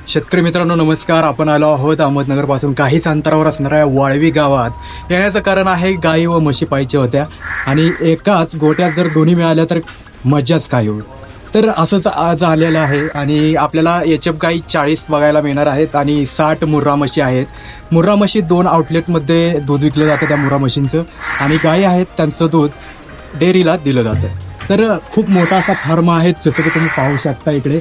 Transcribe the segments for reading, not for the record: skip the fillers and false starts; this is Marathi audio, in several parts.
शेतकरी मित्रांनो नमस्कार. आपण आलो आहोत अहमदनगरपासून काहीच अंतरावर असणाऱ्या वाळवी गावात. येण्याचं कारण आहे गाई व म्हशी पाहिजे होत्या आणि एकाच गोट्यात जर दोन्ही मिळाल्या तर मजाच काय हो. तर असंच आज आलेलं आहे आणि आपल्याला एचएफ गाई 40 बघायला मिळणार आहेत आणि 60 मुर्रा म्हशी आहेत. मुर्रा म्हशी 2 आउटलेटमध्ये दूध विकलं जातं त्या मुर्रा म्हशींचं आणि गाई आहेत त्यांचं दूध डेअरीला दिलं जातं. तर खूप मोठा असा फार्म आहे जसं की तुम्ही पाहू शकता इकडे.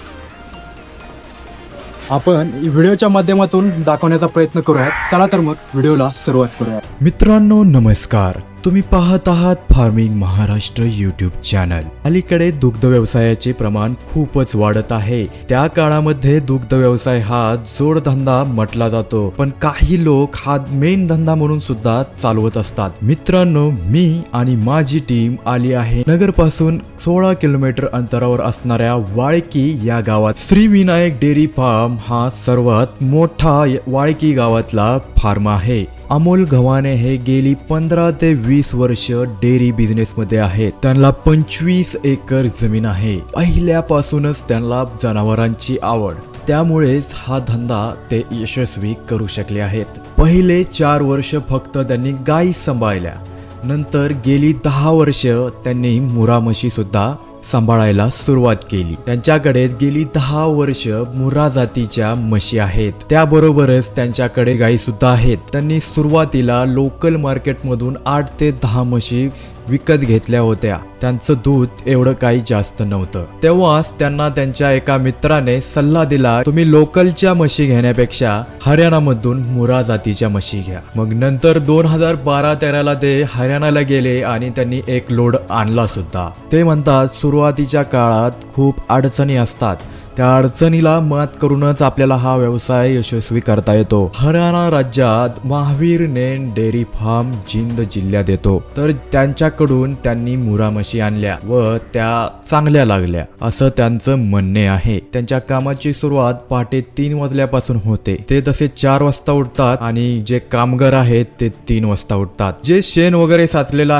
आपण व्हिडिओच्या माध्यमातून दाखवण्याचा प्रयत्न करूया. चला तर मग व्हिडिओला सुरुवात करूया. मित्रांनो नमस्कार. तुम्ही पाहत आहात फार्मिंग महाराष्ट्र यूट्यूब चॅनल. अलीकडे दुग्ध व्यवसायाचे प्रमाण खूपच वाढत आहे. त्या काळामध्ये दुग्ध व्यवसाय हा जोडधंदा म्हटला जातो, पण काही लोक हा मेन धंदा म्हणून सुद्धा चालवत असतात. मित्रांनो मी आणि माझी टीम आली आहे नगर पासून 16 किलोमीटर अंतरावर असणाऱ्या वाळकी या गावात. श्री विनायक डेअरी फार्म हा सर्वात मोठा वाळकी गावातला फार्म आहे. अमोल गव्हाणे हे गेली 15 ते 20 वर्ष डेअरी बिझनेस मध्ये आहेत. त्यांना 25 एकर जमीन आहे. पहिल्यापासूनच त्यांना जनावरांची आवड, त्यामुळेच हा धंदा ते यशस्वी करू शकले आहेत. पहिले 4 वर्ष फक्त त्यांनी गायी सांभाळल्या. नंतर गेली 10 वर्ष त्यांनी मुर्रा म्हशी सुद्धा सांभाळायला सुरुवात केली. त्यांच्याकडे गेली 10 वर्ष मुर्रा जातीच्या म्हशी आहेत. त्याबरोबरच त्यांच्याकडे गायी सुद्धा आहेत. त्यांनी सुरुवातीला लोकल मार्केटमधून 8 ते 10 म्हशी विकत घेतल्या होत्या. त्यांचं दूध एवढं काही जास्त नव्हतं. तेव्हाच त्यांना त्यांच्या एका मित्राने सल्ला दिला, तुम्ही लोकलच्या म्हशी घेण्यापेक्षा हरियाणामधून मुर्रा जातीच्या म्हशी घ्या. मग नंतर 2012-13 ते हरियाणाला गेले आणि त्यांनी एक लोड आणला सुद्धा. ते म्हणतात सुरुवातीच्या काळात खूप अडचणी असतात, त्या अडचणीला मात करूनच आपल्याला हा व्यवसाय यशस्वी करता येतो. हरियाणा राज्यात महावीर नैन डेअरी फार्म जिंद जिल्ह्यात येतो. तर त्यांच्याकडून त्यांनी मुर्रा म्हशी आणल्या व त्या चांगल्या लागल्या असं त्यांचं म्हणणे आहे. त्यांच्या कामाची सुरुवात पहाटे 3 वाजल्यापासून होते. ते तसे 4 वाजता उठतात आणि जे कामगार आहेत ते 3 वाजता उठतात. जे शेण वगैरे साचलेलं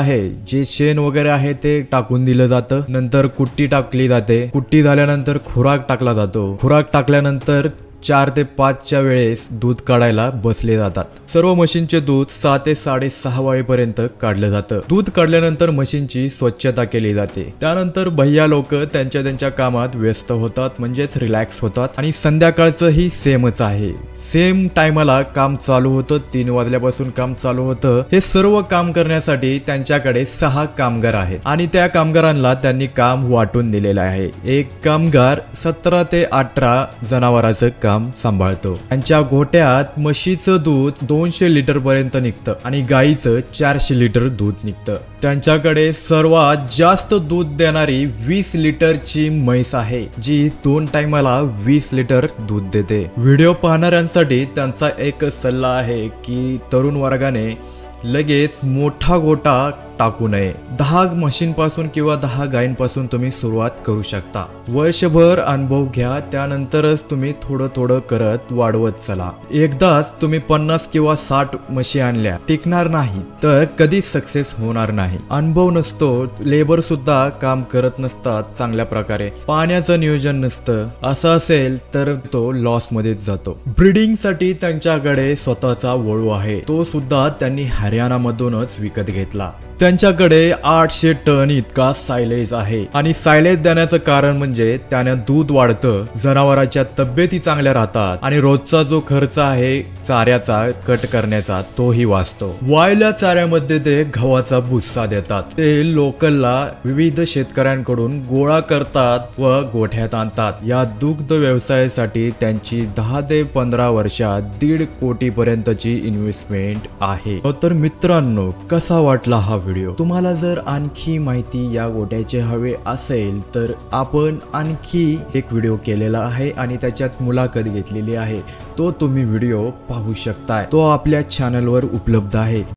आहे ते टाकून दिलं जातं. नंतर कुट्टी टाकली जाते. कुट्टी झाल्यानंतर खुराक टाकला जातो. खुराक टाकल्यानंतर 4 ते 5च्या वेळेस दूध काढायला बसले जातात. सर्व म्हशींचे दूध 6 ते 6.5 वाजेपर्यंत काढलं जातं. दूध काढल्यानंतर म्हशींची स्वच्छता केली जाते. त्यानंतर भैया लोक त्यांच्या कामात व्यस्त होतात, म्हणजेच रिलॅक्स होतात. आणि संध्याकाळचंही सेमच आहे. सेम टायमाला काम चालू होतं. 3 वाजल्यापासून काम चालू होतं. हे सर्व काम करण्यासाठी त्यांच्याकडे 6 कामगार आहेत आणि त्या कामगारांना त्यांनी काम वाटून दिलेलं आहे. एक कामगार 17 ते 18 जनावरांचं काम सांभाळतो. त्यांच्या गोट्यात म्हशीचं दूध 200 लिटर पर्यंत निघतं आणि गाईचं 400 लिटर दूध निघतं. त्यांच्याकडे सर्वात जास्त दूध देणारी 20 लिटरची म्हैस आहे, जी 2 टायमाला 20 लिटर दूध देते. व्हिडिओ पाहणाऱ्यांसाठी त्यांचा एकच सल्ला आहे की तरुण वर्गाने लगेच मोठा गोटा टाकू नये. 10 म्हशींपासून किंवा 10 गायींपासून तुम्ही सुरुवात करू शकता. वर्षभर अनुभव घ्या, त्यानंतरच तुम्ही थोडं करत वाढवत चला. एकदाच तुम्ही 50 किंवा 60 म्हशी आणल्या टिकणार नाही तर कधीच सक्सेस होणार नाही. अनुभव नसतो, लेबर सुद्धा काम करत नसतात चांगल्या प्रकारे, पाण्याचं नियोजन नसतं, असं असेल तर तो लॉस मध्येच जातो. ब्रीडिंग साठी त्यांच्याकडे स्वतःचा वळू आहे. तो सुद्धा त्यांनी हरियाणामधूनच विकत घेतला. त्यांच्याकडे 800 टन इतका सायलेज आहे आणि सायलेज देण्याचं कारण म्हणजे त्याने दूध वाढतं, जनावरांच्या तब्येती चांगल्या राहतात आणि रोजचा जो खर्च आहे चाऱ्याचा कट करण्याचा तोही वाचतो. वाळल्या चाऱ्यामध्ये ते गव्हाचा भुस्सा देतात. ते लोकलला विविध शेतकऱ्यांकडून गोळा करतात व गोठ्यात आणतात. या दुग्ध व्यवसायासाठी त्यांची 10 ते 15 वर्षात 1.5 कोटी पर्यंतची इन्व्हेस्टमेंट आहे. तर मित्रांनो कसा वाटला हा व्हिडिओ? तुम्हाला जर आणखी माहिती या गोट्याची हवे असेल तर आपण आणखी एक व्हिडिओ केलेला आहे आणि त्याच्यात मुलाखत घेतलेली आहे. तो तुम्ही व्हिडिओ पाहू शकताय. तो आपल्या चॅनलवर उपलब्ध आहे.